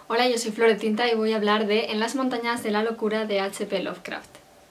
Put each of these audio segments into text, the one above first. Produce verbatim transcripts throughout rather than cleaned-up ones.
Hola, yo soy Floretinta y voy a hablar de En las montañas de la locura de H P Lovecraft.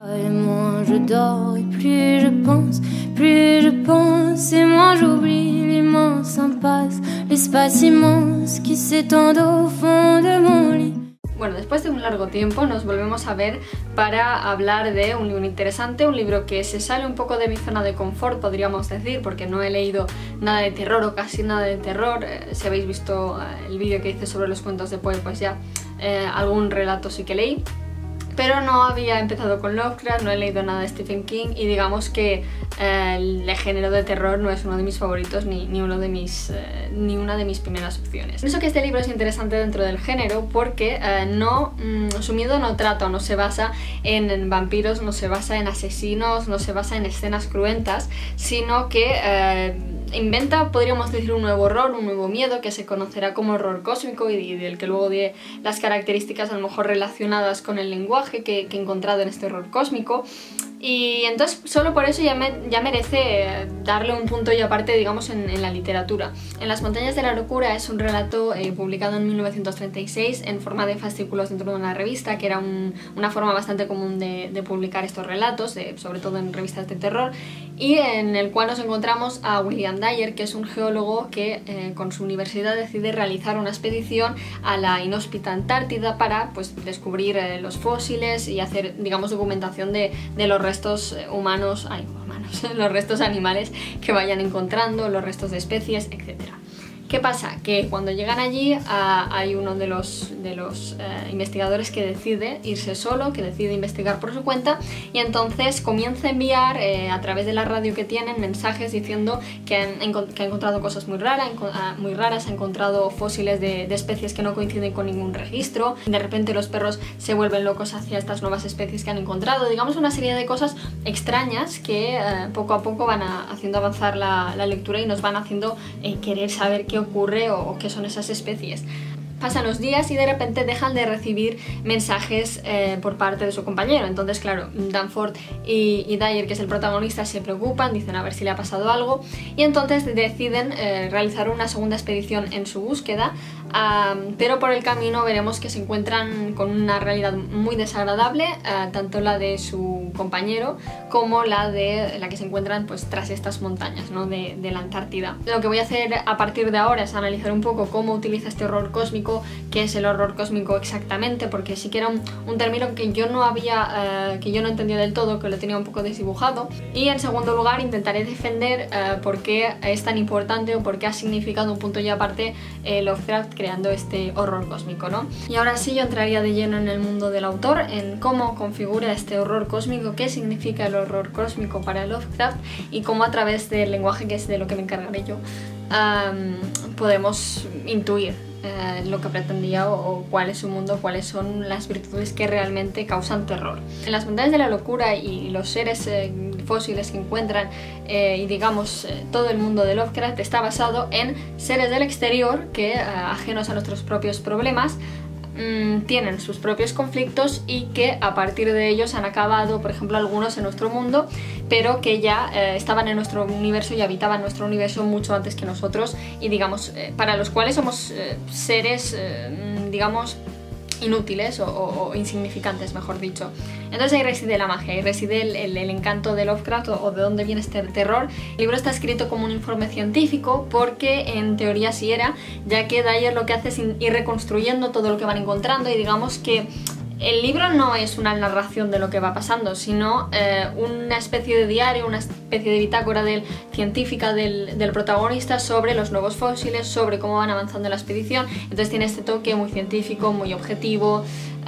Bueno, después de un largo tiempo nos volvemos a ver para hablar de un libro interesante, un libro que se sale un poco de mi zona de confort, podríamos decir, porque no he leído nada de terror o casi nada de terror. Eh, si habéis visto eh, el vídeo que hice sobre los cuentos de Poe, pues ya eh, algún relato sí que leí. Pero no había empezado con Lovecraft, no he leído nada de Stephen King y digamos que eh, el género de terror no es uno de mis favoritos ni, ni, uno de mis, eh, ni una de mis primeras opciones. Pienso que este libro es interesante dentro del género porque eh, no, mm, su miedo no trata o no se basa en, en vampiros, no se basa en asesinos, no se basa en escenas cruentas, sino que eh, inventa, podríamos decir, un nuevo horror, un nuevo miedo que se conocerá como horror cósmico y, y del que luego diré las características a lo mejor relacionadas con el lenguaje Que, que he encontrado en este horror cósmico. Y entonces solo por eso ya, me, ya merece darle un punto y aparte, digamos, en, en la literatura. En las montañas de la locura es un relato eh, publicado en mil novecientos treinta y seis en forma de fascículos dentro de una revista, que era un, una forma bastante común de, de publicar estos relatos, de, sobre todo en revistas de terror, y en el cual nos encontramos a William Dyer, que es un geólogo que eh, con su universidad decide realizar una expedición a la inhóspita Antártida para pues, descubrir eh, los fósiles y hacer, digamos, documentación de, de los restos humanos, ay, humanos, los restos animales que vayan encontrando, los restos de especies, etcétera. ¿Qué pasa? Que cuando llegan allí a, hay uno de los, de los eh, investigadores que decide irse solo, que decide investigar por su cuenta y entonces comienza a enviar eh, a través de la radio que tienen mensajes diciendo que, han, que ha encontrado cosas muy, rara, muy raras, ha encontrado fósiles de, de especies que no coinciden con ningún registro, de repente los perros se vuelven locos hacia estas nuevas especies que han encontrado, digamos una serie de cosas extrañas que eh, poco a poco van a, haciendo avanzar la, la lectura y nos van haciendo eh, querer saber qué ocurre o, o qué son esas especies. Pasan los días y de repente dejan de recibir mensajes eh, por parte de su compañero. Entonces, claro, Danforth y, y Dyer, que es el protagonista, se preocupan, dicen a ver si le ha pasado algo y entonces deciden eh, realizar una segunda expedición en su búsqueda, um, pero por el camino veremos que se encuentran con una realidad muy desagradable, uh, tanto la de su compañero como la de la que se encuentran pues, tras estas montañas, ¿no? de, de la Antártida. Lo que voy a hacer a partir de ahora es analizar un poco cómo utiliza este horror cósmico, qué es el horror cósmico exactamente, porque sí que era un, un término que yo no había, uh, que yo no entendía del todo, que lo tenía un poco desdibujado. Y en segundo lugar intentaré defender uh, por qué es tan importante o por qué ha significado un punto y aparte eh, Lovecraft creando este horror cósmico, ¿no? Y ahora sí yo entraría de lleno en el mundo del autor, en cómo configura este horror cósmico, qué significa el horror cósmico para Lovecraft y cómo a través del lenguaje, que es de lo que me encargaré yo, um, podemos intuir Eh, lo que pretendía o, o cuál es su mundo, cuáles son las virtudes que realmente causan terror. En las montañas de la locura y los seres eh, fósiles que encuentran eh, y digamos eh, todo el mundo de Lovecraft está basado en seres del exterior que, eh, ajenos a nuestros propios problemas, tienen sus propios conflictos y que a partir de ellos han acabado, por ejemplo, algunos en nuestro mundo, pero que ya eh, estaban en nuestro universo y habitaban nuestro universo mucho antes que nosotros y digamos, eh, para los cuales somos eh, seres, eh, digamos, inútiles o, o, o insignificantes, mejor dicho. Entonces ahí reside la magia, ahí reside el, el, el encanto de Lovecraft o, o de dónde viene este terror. El libro está escrito como un informe científico porque en teoría sí era, ya que Dyer lo que hace es ir reconstruyendo todo lo que van encontrando y digamos que el libro no es una narración de lo que va pasando, sino eh, una especie de diario, una especie de bitácora del, científica del, del protagonista sobre los nuevos fósiles, sobre cómo van avanzando en la expedición. Entonces tiene este toque muy científico, muy objetivo,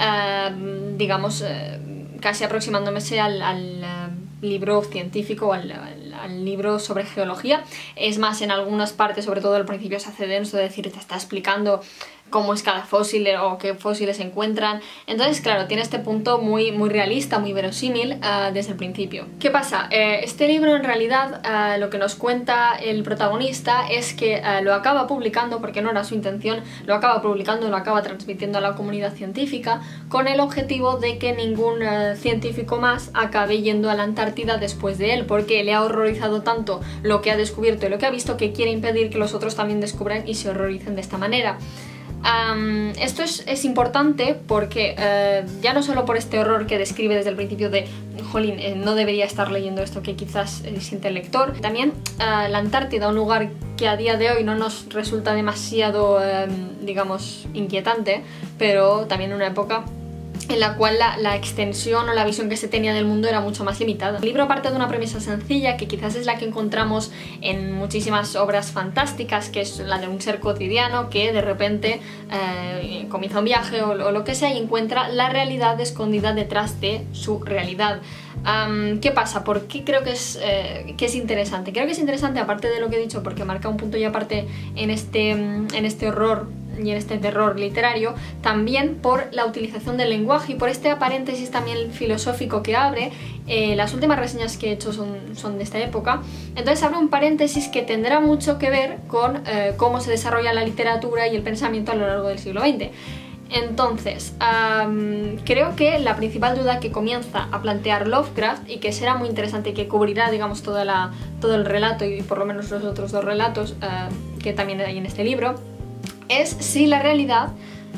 eh, digamos, eh, casi aproximándome al, al uh, libro científico o al, al, al libro sobre geología. Es más, en algunas partes, sobre todo al principio, se hace denso, es decir, te está explicando cómo es cada fósil o qué fósiles se encuentran. Entonces, claro, tiene este punto muy, muy realista, muy verosímil uh, desde el principio. ¿Qué pasa? Eh, este libro en realidad uh, lo que nos cuenta el protagonista es que uh, lo acaba publicando, porque no era su intención, lo acaba publicando, lo acaba transmitiendo a la comunidad científica con el objetivo de que ningún uh, científico más acabe yendo a la Antártida después de él, porque le ha horrorizado tanto lo que ha descubierto y lo que ha visto que quiere impedir que los otros también descubran y se horroricen de esta manera. Um, esto es, es importante porque uh, ya no solo por este horror que describe desde el principio de jolín, eh, no debería estar leyendo esto que quizás eh, siente el lector. También uh, la Antártida, un lugar que a día de hoy no nos resulta demasiado, eh, digamos, inquietante, pero también una época en la cual la, la extensión o la visión que se tenía del mundo era mucho más limitada. El libro parte de una premisa sencilla que quizás es la que encontramos en muchísimas obras fantásticas, que es la de un ser cotidiano que de repente eh, comienza un viaje o, o lo que sea y encuentra la realidad escondida detrás de su realidad. Um, ¿Qué pasa? ¿Por qué creo que es, eh, que es interesante? Creo que es interesante, aparte de lo que he dicho, porque marca un punto y aparte en este, en este horror y en este terror literario, también por la utilización del lenguaje y por este paréntesis también filosófico que abre. Eh, las últimas reseñas que he hecho son, son de esta época, entonces abre un paréntesis que tendrá mucho que ver con eh, cómo se desarrolla la literatura y el pensamiento a lo largo del siglo veinte. Entonces, um, creo que la principal duda que comienza a plantear Lovecraft y que será muy interesante y que cubrirá, digamos, toda la, todo el relato y por lo menos los otros dos relatos uh, que también hay en este libro, es si la realidad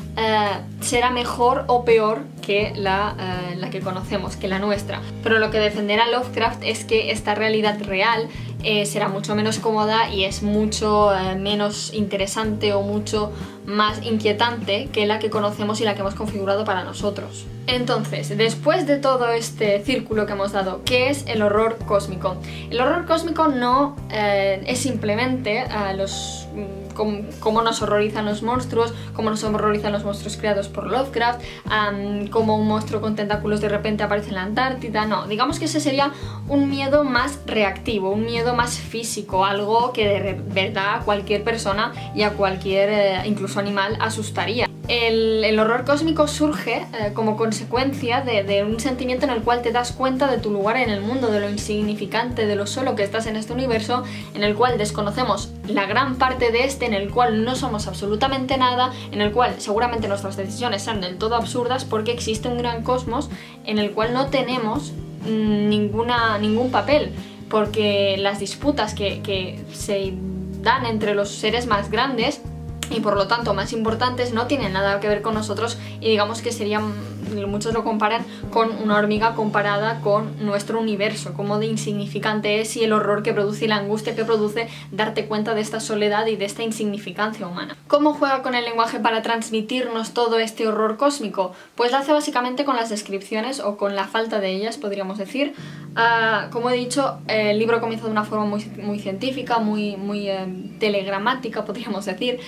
uh, será mejor o peor que la, uh, la que conocemos, que la nuestra. Pero lo que defenderá Lovecraft es que esta realidad real eh, será mucho menos cómoda y es mucho uh, menos interesante o mucho más inquietante que la que conocemos y la que hemos configurado para nosotros. Entonces, después de todo este círculo que hemos dado, ¿qué es el horror cósmico? El horror cósmico no eh, es simplemente uh, los... cómo nos horrorizan los monstruos, cómo nos horrorizan los monstruos creados por Lovecraft, um, cómo un monstruo con tentáculos de repente aparece en la Antártida. No, digamos que ese sería un miedo más reactivo, un miedo más físico, algo que de verdad a cualquier persona y a cualquier eh, incluso animal asustaría. El, el horror cósmico surge eh, como consecuencia de, de un sentimiento en el cual te das cuenta de tu lugar en el mundo, de lo insignificante, de lo solo que estás en este universo, en el cual desconocemos la gran parte de este, en el cual no somos absolutamente nada, en el cual seguramente nuestras decisiones sean del todo absurdas porque existe un gran cosmos en el cual no tenemos ninguna, ningún papel, porque las disputas que, que se dan entre los seres más grandes y por lo tanto más importantes no tienen nada que ver con nosotros y digamos que serían, muchos lo comparan con una hormiga comparada con nuestro universo, como de insignificante es y el horror que produce y la angustia que produce darte cuenta de esta soledad y de esta insignificancia humana. ¿Cómo juega con el lenguaje para transmitirnos todo este horror cósmico? Pues lo hace básicamente con las descripciones o con la falta de ellas, podríamos decir. Uh, como he dicho, el libro comienza de una forma muy, muy científica, muy, muy eh, telegramática, podríamos decir.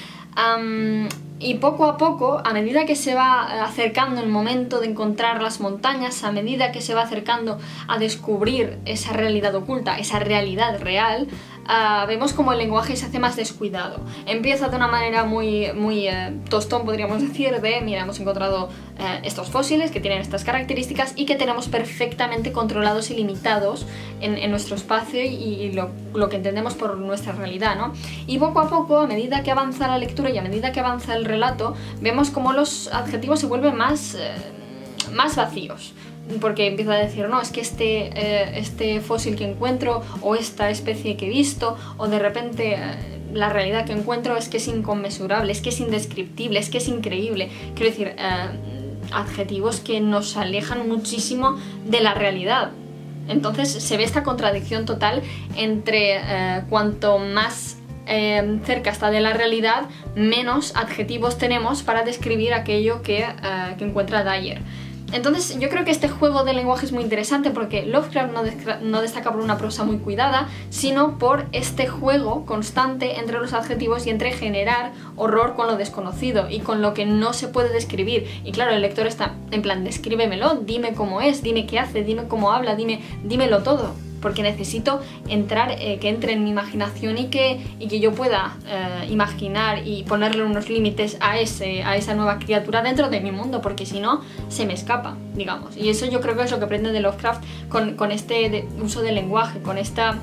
Um, y poco a poco, a medida que se va acercando el momento de encontrar las montañas, a medida que se va acercando a descubrir esa realidad oculta, esa realidad real, uh, vemos como el lenguaje se hace más descuidado. Empieza de una manera muy, muy eh, tostón, podríamos decir, de mira, hemos encontrado eh, estos fósiles que tienen estas características y que tenemos perfectamente controlados y limitados en, en nuestro espacio y, y lo, lo que entendemos por nuestra realidad, ¿no? Y poco a poco, a medida que avanza la lectura y a medida que avanza el relato, vemos como los adjetivos se vuelven más, eh, más vacíos, porque empieza a decir, no, es que este, eh, este fósil que encuentro o esta especie que he visto o de repente eh, la realidad que encuentro es que es inconmensurable, es que es indescriptible, es que es increíble. Quiero decir, eh, adjetivos que nos alejan muchísimo de la realidad. Entonces se ve esta contradicción total entre eh, cuanto más Eh, cerca está de la realidad, menos adjetivos tenemos para describir aquello que, uh, que encuentra Dyer. Entonces yo creo que este juego de lenguaje es muy interesante porque Lovecraft no, no destaca por una prosa muy cuidada, sino por este juego constante entre los adjetivos y entre generar horror con lo desconocido y con lo que no se puede describir. Y claro, el lector está en plan, descríbemelo, dime cómo es, dime qué hace, dime cómo habla, dime, dímelo todo. Porque necesito entrar, eh, que entre en mi imaginación y que, y que yo pueda eh, imaginar y ponerle unos límites a, ese, a esa nueva criatura dentro de mi mundo, porque si no, se me escapa, digamos. Y eso yo creo que es lo que aprende de Lovecraft con, con este de, uso del lenguaje, con esta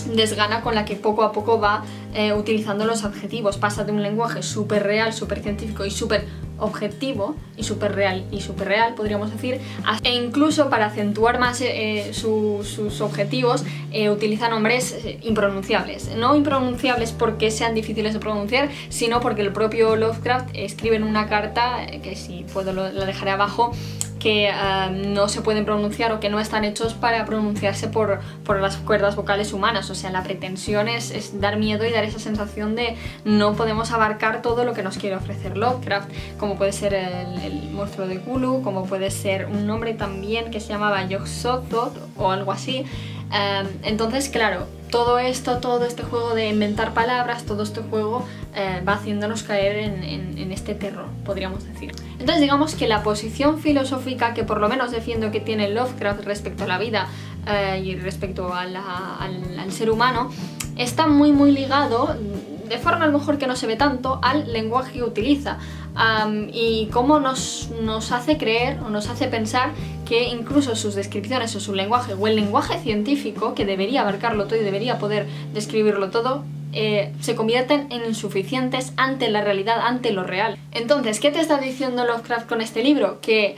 desgana con la que poco a poco va eh, utilizando los adjetivos. Pasa de un lenguaje súper real, súper científico y súper objetivo y súper real y súper real, podríamos decir, e incluso para acentuar más eh, su, sus objetivos eh, utiliza nombres eh, impronunciables. No impronunciables porque sean difíciles de pronunciar, sino porque el propio Lovecraft escribe en una carta, eh, que si puedo lo, la dejaré abajo, que uh, no se pueden pronunciar o que no están hechos para pronunciarse por, por las cuerdas vocales humanas. O sea, la pretensión es, es dar miedo y dar esa sensación de no podemos abarcar todo lo que nos quiere ofrecer Lovecraft, como puede ser el, el monstruo de Cthulhu, como puede ser un nombre también que se llamaba Yog-Sothoth o algo así. Um, entonces, claro, todo esto, todo este juego de inventar palabras, todo este juego eh, va haciéndonos caer en, en, en este terror, podríamos decir. Entonces digamos que la posición filosófica que por lo menos defiendo que tiene Lovecraft respecto a la vida eh, y respecto a la, al, al ser humano está muy muy ligado, de forma a lo mejor que no se ve tanto, al lenguaje que utiliza. Um, y cómo nos, nos hace creer o nos hace pensar que incluso sus descripciones o su lenguaje o el lenguaje científico, que debería abarcarlo todo y debería poder describirlo todo, eh, se convierten en insuficientes ante la realidad, ante lo real. Entonces, ¿qué te está diciendo Lovecraft con este libro? Que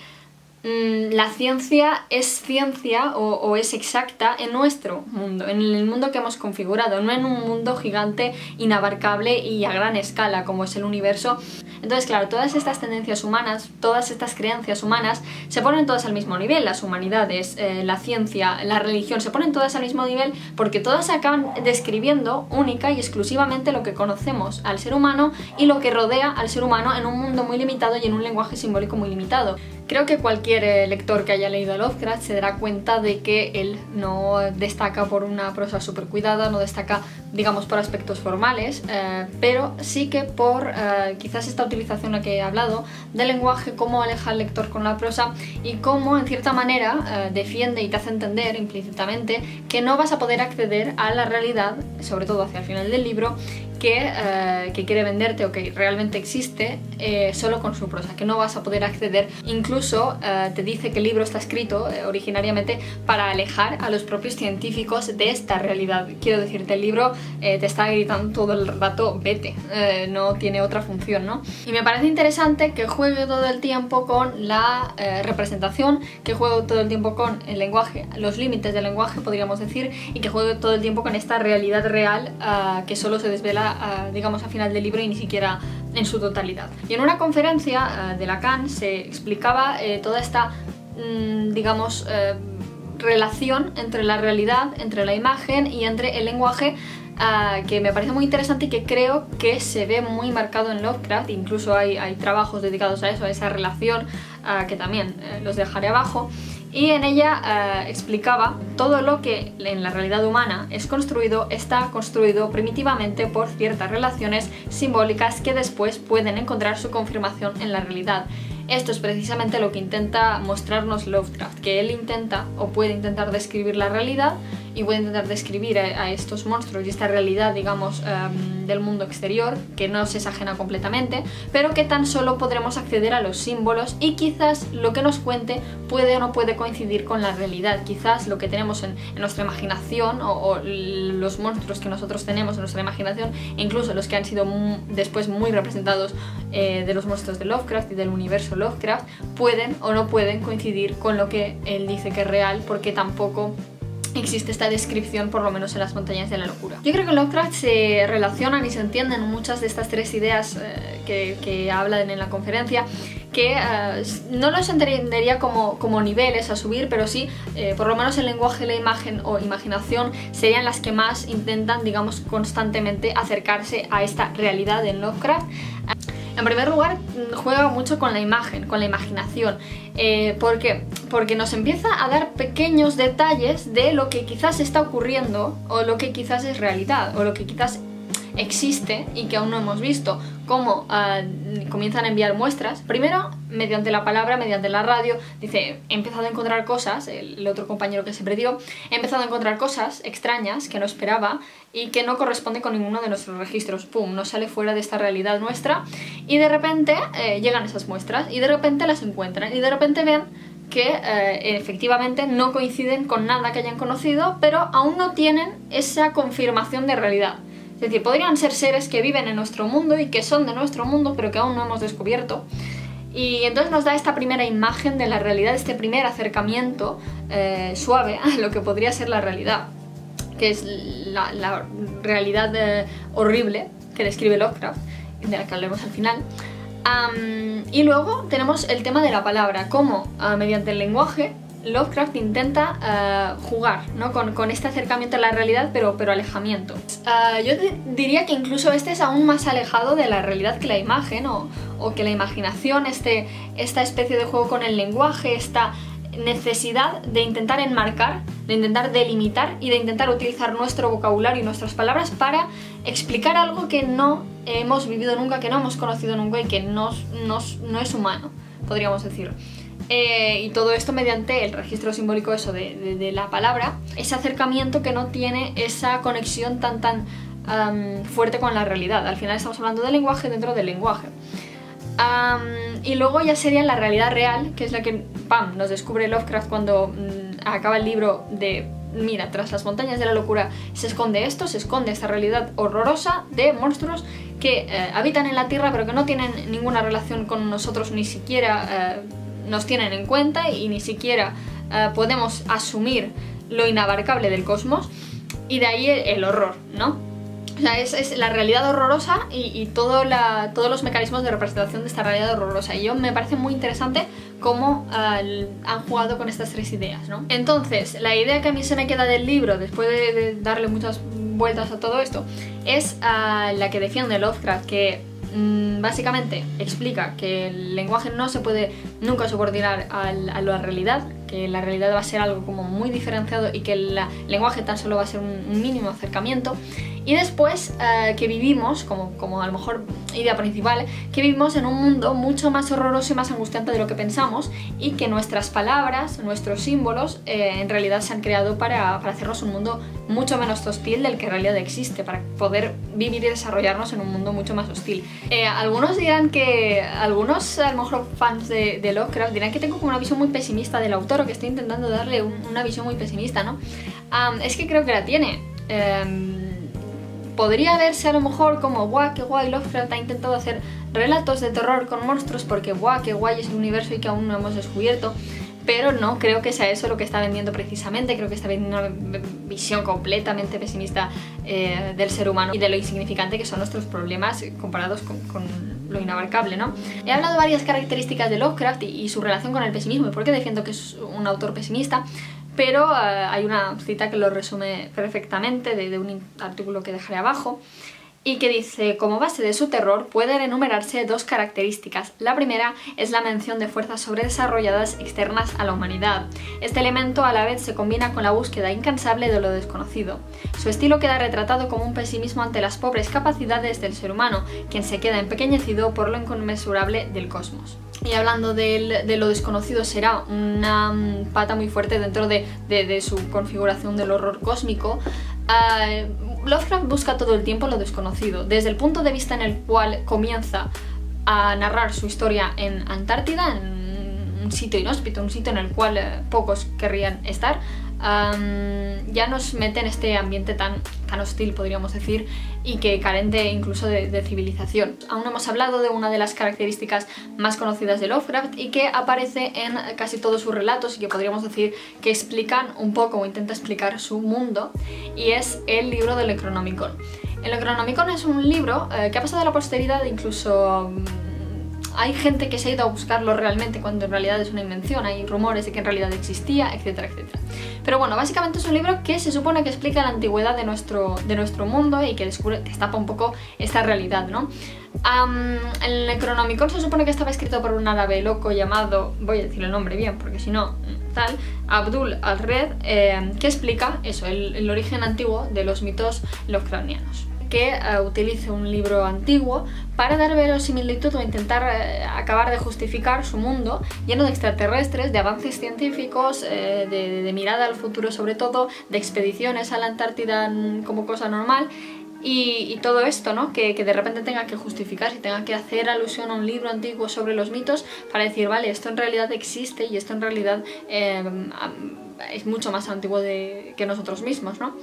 la ciencia es ciencia o, o es exacta en nuestro mundo, en el mundo que hemos configurado, no en un mundo gigante, inabarcable y a gran escala como es el universo. Entonces, claro, todas estas tendencias humanas, todas estas creencias humanas se ponen todas al mismo nivel. Las humanidades, eh, la ciencia, la religión, se ponen todas al mismo nivel porque todas acaban describiendo única y exclusivamente lo que conocemos al ser humano y lo que rodea al ser humano en un mundo muy limitado y en un lenguaje simbólico muy limitado. Creo que cualquier eh, lector que haya leído Lovecraft se dará cuenta de que él no destaca por una prosa súper cuidada, no destaca, digamos, por aspectos formales, eh, pero sí que por eh, quizás esta utilización a la que he hablado del lenguaje, cómo aleja al lector con la prosa y cómo, en cierta manera, eh, defiende y te hace entender implícitamente que no vas a poder acceder a la realidad, sobre todo hacia el final del libro, que, eh, que quiere venderte o que realmente existe eh, solo con su prosa, que no vas a poder acceder. Incluso eh, te dice que el libro está escrito eh, originariamente para alejar a los propios científicos de esta realidad. Quiero decirte, el libro eh, te está gritando todo el rato vete, eh, no tiene otra función, ¿no? Y me parece interesante que juegue todo el tiempo con la eh, representación, que juegue todo el tiempo con el lenguaje, los límites del lenguaje podríamos decir, y que juegue todo el tiempo con esta realidad real eh, que solo se desvela Uh, digamos a final del libro y ni siquiera en su totalidad. Y en una conferencia uh, de Lacan se explicaba eh, toda esta mm, digamos eh, relación entre la realidad, entre la imagen y entre el lenguaje, uh, que me parece muy interesante y que creo que se ve muy marcado en Lovecraft. Incluso hay, hay trabajos dedicados a eso, a esa relación, uh, que también uh, los dejaré abajo. Y en ella eh, explicaba todo lo que en la realidad humana es construido, está construido primitivamente por ciertas relaciones simbólicas que después pueden encontrar su confirmación en la realidad. Esto es precisamente lo que intenta mostrarnos Lovecraft, que él intenta o puede intentar describir la realidad y puede intentar describir a, a estos monstruos y esta realidad, digamos, um, del mundo exterior, que no se es ajena completamente, pero que tan solo podremos acceder a los símbolos y quizás lo que nos cuente puede o no puede coincidir con la realidad. Quizás lo que tenemos en, en nuestra imaginación o, o los monstruos que nosotros tenemos en nuestra imaginación, e incluso los que han sido muy, después muy representados eh, de los monstruos de Lovecraft y del universo Lovecraft, pueden o no pueden coincidir con lo que él dice que es real, porque tampoco existe esta descripción, por lo menos en las montañas de la locura. Yo creo que en Lovecraft se relacionan y se entienden muchas de estas tres ideas eh, que, que hablan en la conferencia, que eh, no los entendería como, como niveles a subir, pero sí, eh, por lo menos el lenguaje, la imagen o imaginación serían las que más intentan, digamos, constantemente acercarse a esta realidad en Lovecraft. En primer lugar, juega mucho con la imagen, con la imaginación. Eh, ¿Por qué? Porque nos empieza a dar pequeños detalles de lo que quizás está ocurriendo, o lo que quizás es realidad, o lo que quizás existe y que aún no hemos visto. Cómo uh, comienzan a enviar muestras, primero mediante la palabra, mediante la radio. Dice, he empezado a encontrar cosas, el, el otro compañero que se perdió, he empezado a encontrar cosas extrañas que no esperaba y que no corresponden con ninguno de nuestros registros. Pum, no sale fuera de esta realidad nuestra, y de repente eh, llegan esas muestras y de repente las encuentran y de repente ven que eh, efectivamente no coinciden con nada que hayan conocido, pero aún no tienen esa confirmación de realidad. Es decir, podrían ser seres que viven en nuestro mundo y que son de nuestro mundo, pero que aún no hemos descubierto. Y entonces nos da esta primera imagen de la realidad, este primer acercamiento eh, suave a lo que podría ser la realidad, que es la, la realidad eh, horrible que describe Lovecraft, de la que hablaremos al final. Um, y luego tenemos el tema de la palabra, cómo uh, mediante el lenguaje Lovecraft intenta uh, jugar, ¿no? con, con este acercamiento a la realidad, pero, pero alejamiento. Uh, yo diría que incluso este es aún más alejado de la realidad que la imagen, o, o que la imaginación, este, esta especie de juego con el lenguaje, esta necesidad de intentar enmarcar, de intentar delimitar y de intentar utilizar nuestro vocabulario y nuestras palabras para explicar algo que no hemos vivido nunca, que no hemos conocido nunca y que no, no, no es humano, podríamos decir. Eh, y todo esto mediante el registro simbólico eso de, de, de la palabra, ese acercamiento que no tiene esa conexión tan tan um, fuerte con la realidad. Al final estamos hablando del lenguaje dentro del lenguaje. Um, y luego ya sería la realidad real, que es la que ¡pam!, nos descubre Lovecraft cuando um, acaba el libro de mira, tras las montañas de la locura se esconde esto, se esconde esta realidad horrorosa de monstruos que eh, habitan en la Tierra pero que no tienen ninguna relación con nosotros, ni siquiera eh, nos tienen en cuenta y ni siquiera eh, podemos asumir lo inabarcable del cosmos, y de ahí el, el horror, ¿no? O sea, es, es la realidad horrorosa y, y todo la, todos los mecanismos de representación de esta realidad horrorosa. Y yo me parece muy interesante cómo uh, han jugado con estas tres ideas, ¿no? Entonces, la idea que a mí se me queda del libro, después de, de darle muchas vueltas a todo esto, es uh, la que defiende Lovecraft, que mmm, básicamente explica que el lenguaje no se puede nunca subordinar al, a la realidad, que la realidad va a ser algo como muy diferenciado y que el lenguaje tan solo va a ser un, un mínimo acercamiento. Y después uh, que vivimos, como, como a lo mejor idea principal, que vivimos en un mundo mucho más horroroso y más angustiante de lo que pensamos, y que nuestras palabras, nuestros símbolos, eh, en realidad se han creado para, para hacernos un mundo mucho menos hostil del que en realidad existe, para poder vivir y desarrollarnos en un mundo mucho más hostil. Eh, algunos dirán que, algunos a lo mejor fans de, de Lovecraft dirán que tengo como una visión muy pesimista del autor, o que estoy intentando darle un, una visión muy pesimista, ¿no? Um, es que creo que la tiene. Um, Podría verse a lo mejor como guau, qué guay, Lovecraft ha intentado hacer relatos de terror con monstruos porque guau, qué guay es el universo y que aún no hemos descubierto, pero no creo que sea eso lo que está vendiendo precisamente. Creo que está vendiendo una visión completamente pesimista eh, del ser humano y de lo insignificante que son nuestros problemas comparados con, con lo inabarcable, ¿no? He hablado de varias características de Lovecraft y, y su relación con el pesimismo y por qué defiendo que es un autor pesimista. Pero uh, hay una cita que lo resume perfectamente de, de un artículo que dejaré abajo, y que dice: como base de su terror pueden enumerarse dos características. La primera es la mención de fuerzas sobredesarrolladas externas a la humanidad. Este elemento a la vez se combina con la búsqueda incansable de lo desconocido. Su estilo queda retratado como un pesimismo ante las pobres capacidades del ser humano, quien se queda empequeñecido por lo inconmensurable del cosmos. Y hablando de, de lo desconocido, será una um, pata muy fuerte dentro de, de, de su configuración del horror cósmico. Uh, Lovecraft busca todo el tiempo lo desconocido, desde el punto de vista en el cual comienza a narrar su historia en Antártida, en un sitio inhóspito, un sitio en el cual eh, pocos querrían estar. Um, ya nos mete en este ambiente tan, tan hostil, podríamos decir, y que carente incluso de, de civilización. Aún no hemos hablado de una de las características más conocidas de Lovecraft y que aparece en casi todos sus relatos y que podríamos decir que explican un poco o intenta explicar su mundo, y es el libro del Necronomicon. El Necronomicon es un libro eh, que ha pasado a la posteridad, incluso um, hay gente que se ha ido a buscarlo realmente cuando en realidad es una invención, hay rumores de que en realidad existía, etcétera, etcétera. Pero bueno, básicamente es un libro que se supone que explica la antigüedad de nuestro, de nuestro mundo y que descubre, destapa un poco esta realidad, ¿no? Um, el Necronomicon se supone que estaba escrito por un árabe loco llamado, voy a decir el nombre bien porque si no, tal, Abdul al-Red, eh, que explica eso, el, el origen antiguo de los mitos lovecraftianos. Que uh, utilice un libro antiguo para dar verosimilitud o intentar uh, acabar de justificar su mundo lleno de extraterrestres, de avances científicos, eh, de, de mirada al futuro sobre todo, de expediciones a la Antártida como cosa normal, y, y todo esto, ¿no? Que, que de repente tenga que justificarse y tenga que hacer alusión a un libro antiguo sobre los mitos para decir, vale, esto en realidad existe y esto en realidad eh, es mucho más antiguo de, que nosotros mismos, ¿no?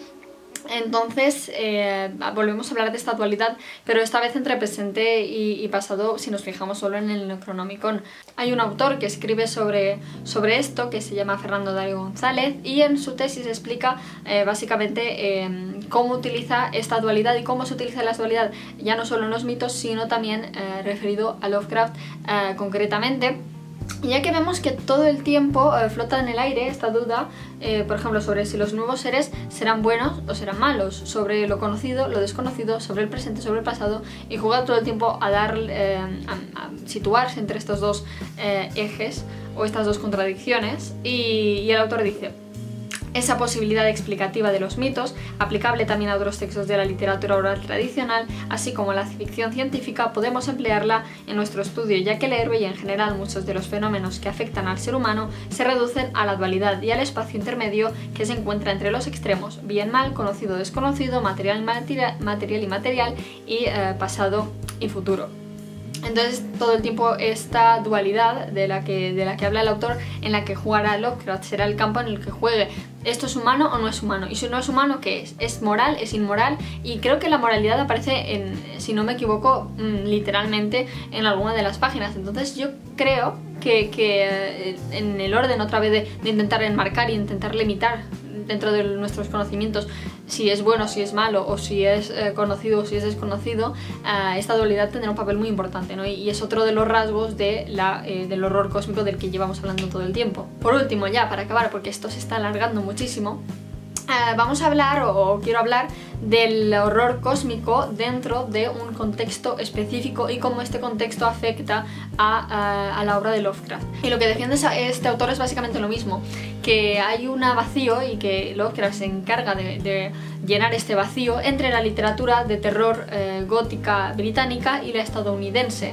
Entonces eh, volvemos a hablar de esta dualidad, pero esta vez entre presente y, y pasado, si nos fijamos solo en el Necronomicon. Hay un autor que escribe sobre, sobre esto, que se llama Fernando Dario González, y en su tesis explica eh, básicamente eh, cómo utiliza esta dualidad y cómo se utiliza la dualidad ya no solo en los mitos, sino también eh, referido a Lovecraft eh, concretamente. Y ya que vemos que todo el tiempo eh, flota en el aire esta duda, eh, por ejemplo, sobre si los nuevos seres serán buenos o serán malos, sobre lo conocido, lo desconocido, sobre el presente, sobre el pasado, y juega todo el tiempo a dar, eh, a, a situarse entre estos dos eh, ejes o estas dos contradicciones, y, y el autor dice: esa posibilidad explicativa de los mitos, aplicable también a otros textos de la literatura oral tradicional, así como la ficción científica, podemos emplearla en nuestro estudio, ya que el héroe y en general muchos de los fenómenos que afectan al ser humano se reducen a la dualidad y al espacio intermedio que se encuentra entre los extremos, bien mal, conocido desconocido, material, material, material y material, y eh, pasado y futuro. Entonces todo el tiempo esta dualidad de la, que, de la que habla el autor, en la que jugará Lovecraft, será el campo en el que juegue esto es humano o no es humano, y si no es humano, ¿qué es? ¿Es moral? ¿Es inmoral? Y creo que la moralidad aparece, en, si no me equivoco, literalmente en alguna de las páginas. Entonces yo creo que, que en el orden otra vez de, de intentar enmarcar y intentar limitar dentro de nuestros conocimientos si es bueno, si es malo, o si es eh, conocido o si es desconocido, eh, esta dualidad tendrá un papel muy importante, ¿no? Y, y es otro de los rasgos de la, eh, del horror cósmico del que llevamos hablando todo el tiempo. Por último, ya para acabar, porque esto se está alargando muchísimo, eh, vamos a hablar, o, o quiero hablar, del horror cósmico dentro de un contexto específico y cómo este contexto afecta a, a, a la obra de Lovecraft. Y lo que defiende este autor es básicamente lo mismo, que hay un vacío y que Lovecraft se encarga de, de llenar este vacío entre la literatura de terror eh, gótica británica y la estadounidense.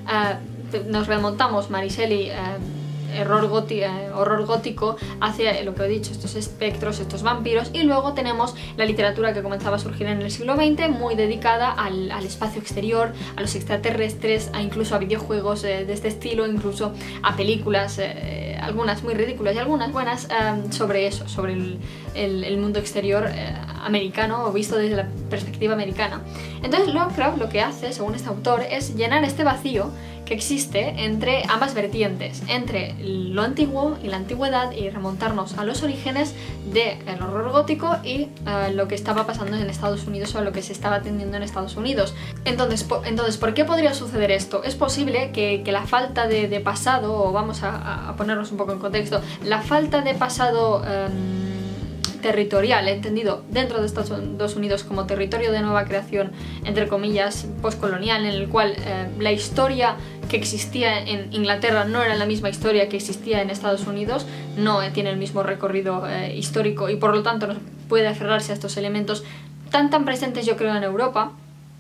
Eh, nos remontamos, Mary Shelley, eh, Horror, gótico, eh, horror gótico hacia lo que he dicho, estos espectros, estos vampiros, y luego tenemos la literatura que comenzaba a surgir en el siglo veinte, muy dedicada al, al espacio exterior, a los extraterrestres, a incluso a videojuegos eh, de este estilo, incluso a películas, eh, algunas muy ridículas y algunas buenas, eh, sobre eso, sobre el, el, el mundo exterior eh, americano, o visto desde la perspectiva americana. Entonces Lovecraft lo que hace, según este autor, es llenar este vacío que existe entre ambas vertientes, entre lo antiguo y la antigüedad, y remontarnos a los orígenes del horror gótico y uh, lo que estaba pasando en Estados Unidos, o lo que se estaba atendiendo en Estados Unidos. Entonces, po entonces ¿por qué podría suceder esto? Es posible que, que la falta de, de pasado, o vamos a, a ponernos un poco en contexto, la falta de pasado um, territorial, entendido dentro de Estados Unidos como territorio de nueva creación, entre comillas, postcolonial, en el cual eh, la historia que existía en Inglaterra no era la misma historia que existía en Estados Unidos, no eh, tiene el mismo recorrido eh, histórico, y por lo tanto no puede aferrarse a estos elementos tan tan presentes, yo creo, en Europa.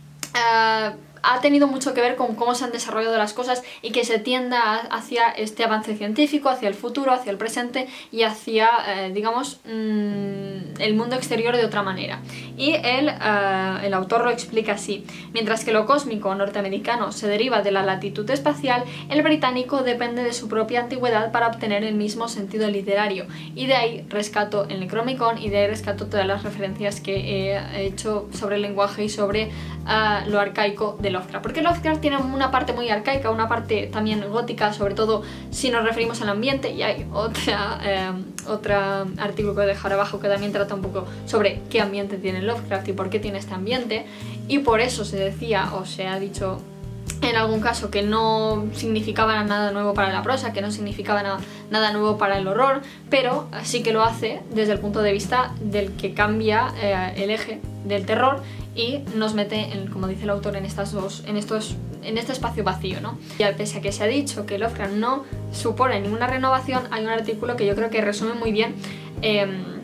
Uh, ha tenido mucho que ver con cómo se han desarrollado las cosas, y que se tienda hacia este avance científico, hacia el futuro, hacia el presente y hacia, eh, digamos, mmm, el mundo exterior de otra manera. Y él, eh, el autor lo explica así: mientras que lo cósmico norteamericano se deriva de la latitud espacial, el británico depende de su propia antigüedad para obtener el mismo sentido literario, y de ahí rescato el Necronomicon, y de ahí rescato todas las referencias que he hecho sobre el lenguaje y sobre uh, lo arcaico de Lovecraft, porque Lovecraft tiene una parte muy arcaica, una parte también gótica, sobre todo si nos referimos al ambiente, y hay otra, eh, otro artículo que voy a dejar abajo que también trata un poco sobre qué ambiente tiene Lovecraft y por qué tiene este ambiente, y por eso se decía, o se ha dicho en algún caso, que no significaba nada nuevo para la prosa, que no significaba nada, nada nuevo para el horror, pero sí que lo hace desde el punto de vista del que cambia eh, el eje del terror y nos mete, en, como dice el autor, en, estas dos, en, estos, en este espacio vacío, ¿no? Y pese a que se ha dicho que Lovecraft no supone ninguna renovación, hay un artículo que yo creo que resume muy bien eh,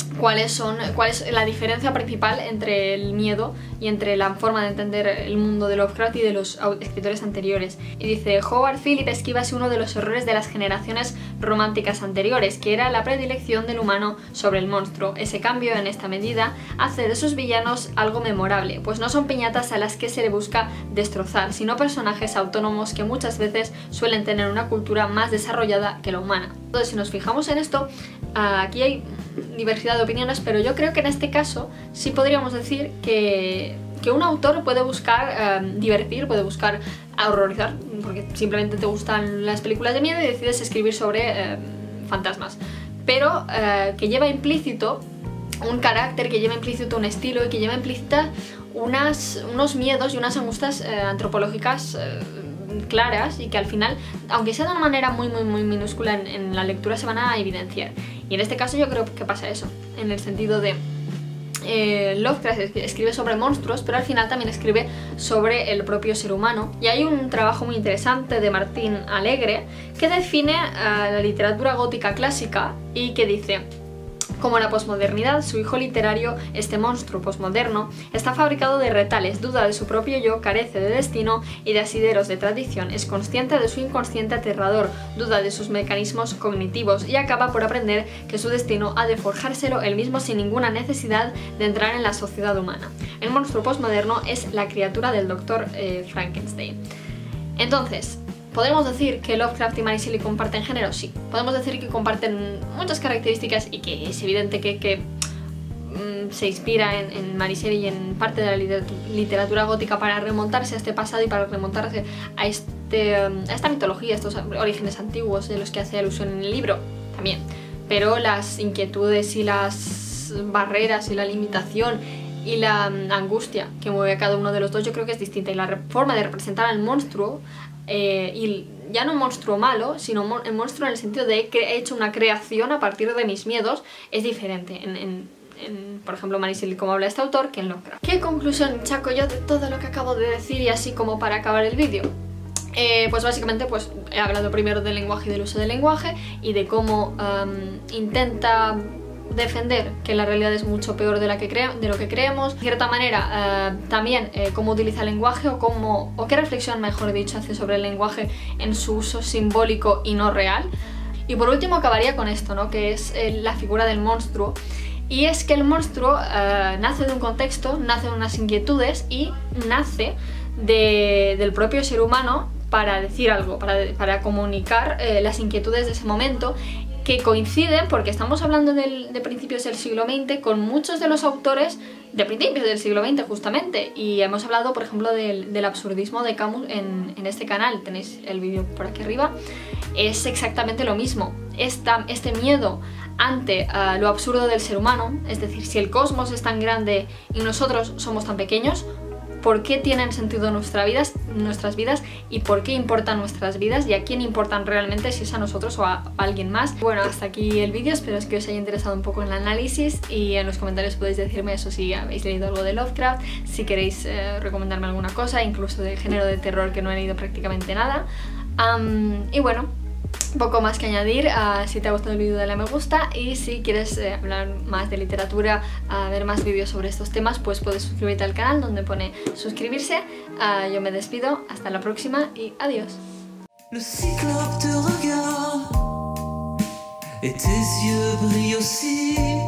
cuáles son, cuál es la diferencia principal entre el miedo y entre la forma de entender el mundo de Lovecraft y de los escritores anteriores. Y dice: Howard Phillips esquiva uno de los errores de las generaciones románticas anteriores, que era la predilección del humano sobre el monstruo. Ese cambio, en esta medida, hace de sus villanos algo memorable, pues no son piñatas a las que se le busca destrozar, sino personajes autónomos que muchas veces suelen tener una cultura más desarrollada que la humana. Entonces, si nos fijamos en esto, aquí hay diversidad de opiniones, pero yo creo que en este caso sí podríamos decir que, que un autor puede buscar eh, divertir, puede buscar horrorizar, porque simplemente te gustan las películas de miedo y decides escribir sobre eh, fantasmas, pero eh, que lleva implícito un carácter, que lleva implícito un estilo y que lleva implícita unas, unos miedos y unas angustias eh, antropológicas eh, claras, y que al final, aunque sea de una manera muy muy muy minúscula, en, en la lectura se van a evidenciar. Y en este caso yo creo que pasa eso, en el sentido de eh, Lovecraft escribe sobre monstruos, pero al final también escribe sobre el propio ser humano. Y hay un trabajo muy interesante de Martín Alegre que define uh, la literatura gótica clásica y que dice: como la posmodernidad, su hijo literario, este monstruo posmoderno, está fabricado de retales, duda de su propio yo, carece de destino y de asideros de tradición, es consciente de su inconsciente aterrador, duda de sus mecanismos cognitivos y acaba por aprender que su destino ha de forjárselo él mismo sin ninguna necesidad de entrar en la sociedad humana. El monstruo posmoderno es la criatura del doctor eh, Frankenstein. Entonces, ¿podemos decir que Lovecraft y Mary Shelley comparten género? Sí. Podemos decir que comparten muchas características y que es evidente que, que mmm, se inspira en, en Mary Shelley y en parte de la literatura gótica para remontarse a este pasado y para remontarse a, este, a esta mitología, a estos orígenes antiguos de los que hace alusión en el libro también. Pero las inquietudes y las barreras y la limitación y la um, angustia que mueve a cada uno de los dos yo creo que es distinta, y la forma de representar al monstruo, eh, y ya no un monstruo malo, sino mon el monstruo en el sentido de que he hecho una creación a partir de mis miedos, es diferente en, en, en por ejemplo, Mary Shelley, como habla este autor, que en Lovecraft. ¿Qué conclusión saco yo de todo lo que acabo de decir, y así como para acabar el vídeo? Eh, pues básicamente pues he hablado primero del lenguaje y del uso del lenguaje y de cómo um, intenta defender que la realidad es mucho peor de, la que cre de lo que creemos. De cierta manera, eh, también eh, cómo utiliza el lenguaje, o, cómo, o qué reflexión, mejor dicho, hace sobre el lenguaje en su uso simbólico y no real. Y por último acabaría con esto, ¿no? Que es eh, la figura del monstruo. Y es que el monstruo eh, nace de un contexto, nace de unas inquietudes y nace de, del propio ser humano para decir algo, para, para comunicar eh, las inquietudes de ese momento, que coinciden, porque estamos hablando del, de principios del siglo veinte, con muchos de los autores de principios del siglo veinte justamente, y hemos hablado por ejemplo del, del absurdismo de Camus en, en este canal, tenéis el vídeo por aquí arriba. Es exactamente lo mismo, Esta, este miedo ante uh, lo absurdo del ser humano, es decir, si el cosmos es tan grande y nosotros somos tan pequeños, ¿por qué tienen sentido nuestra vidas, nuestras vidas y por qué importan nuestras vidas y a quién importan realmente, si es a nosotros o a, a alguien más? Bueno, hasta aquí el vídeo, espero que os haya interesado un poco en el análisis, y en los comentarios podéis decirme eso, si habéis leído algo de Lovecraft, si queréis eh, recomendarme alguna cosa, incluso del género de terror, que no he leído prácticamente nada. Um, y bueno, poco más que añadir. Uh, si te ha gustado el vídeo, dale a me gusta, y si quieres eh, hablar más de literatura, uh, ver más vídeos sobre estos temas, pues puedes suscribirte al canal donde pone suscribirse. Uh, yo me despido, hasta la próxima y adiós. Le cyclope te regarde et tes yeux brillent aussi.